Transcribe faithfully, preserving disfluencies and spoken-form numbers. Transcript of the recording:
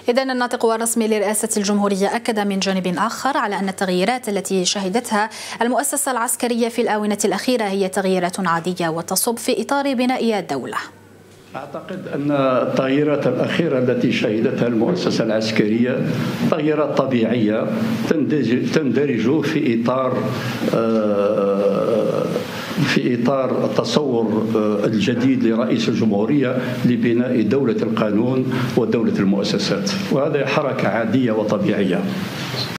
إذن الناطق الرسمي لرئاسة الجمهورية أكد من جانب آخر على أن التغييرات التي شهدتها المؤسسة العسكرية في الآونة الأخيرة هي تغييرات عادية وتصب في إطار بناء الدولة. أعتقد أن التغييرات الأخيرة التي شهدتها المؤسسة العسكرية تغييرات طبيعية تندرج في إطار في إطار التصور الجديد لرئيس الجمهورية لبناء دولة القانون ودولة المؤسسات، وهذه حركة عادية وطبيعية.